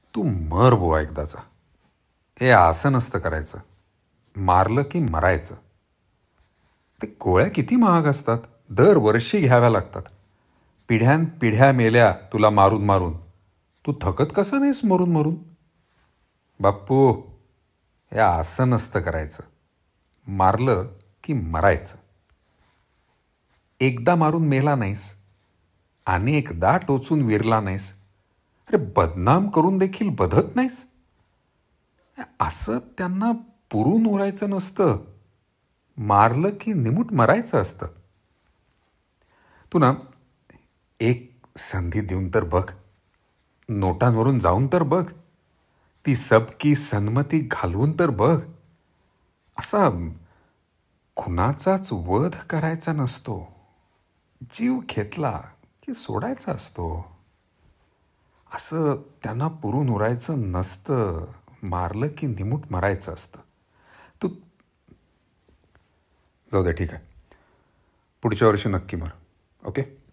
तू मर बुवा एकदाचा. हे असं नसतं करायचं. मारलं की मरायचं. ते गोळ्या किती महाग असतात, दरवर्षी घ्याव्या लागतात. पिढ्या मेल्या तुला मारून मारून. तू थकत कसा नाहीस मरून मरून? बाप्पू, हे असं नसतं करायचं. मारलं की मरायचं. एकदा मारून मेला नाहीस, अनेकदा टोचून विरला नाहीस, अरे बदनाम करून देखील बधत नाहीस. असं त्यांना पुरून उरायचं नसतं. मारलं की निमूट मरायचं असतं. तू ना एक संधी देऊन तर बघ. नोटांवरून जाऊन तर बघ. ती सबकी संमती घालवून तर बघ. असा खुनाचाच वध करायचा नसतो. जीव घेतला की सोडायचा असतो. असं त्यांना पुरून उरायचं नसतं. मारलं की निमूट मरायचं असतं. तू जाऊ दे, ठीक आहे. पुढच्या वर्षी नक्की मर. ओके.